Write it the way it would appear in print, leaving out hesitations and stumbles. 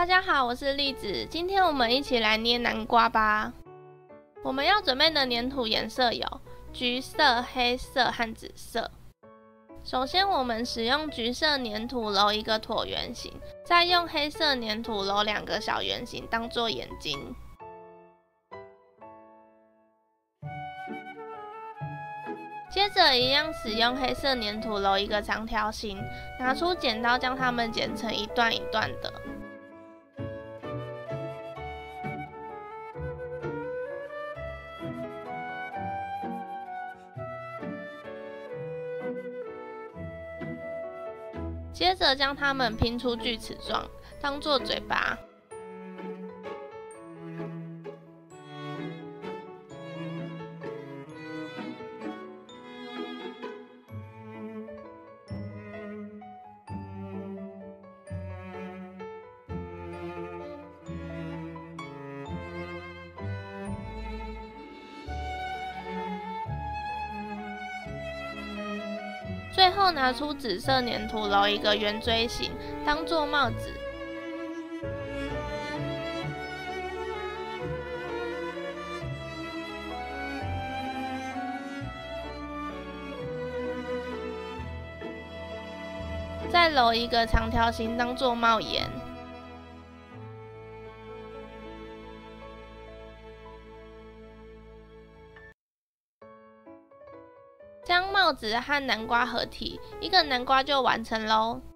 大家好，我是栗子，今天我们一起来捏南瓜吧。我们要准备的粘土颜色有橘色、黑色和紫色。首先，我们使用橘色粘土揉一个椭圆形，再用黑色粘土揉2个小圆形当做眼睛。接着一样使用黑色粘土揉一个长条形，拿出剪刀将它们剪成一段一段的。接着将它们拼出锯齿状，当做嘴巴。最后拿出紫色粘土揉一个圆锥形，当做帽子。再揉一个长条形，当做帽檐。将帽子和南瓜合体，一个南瓜就完成咯。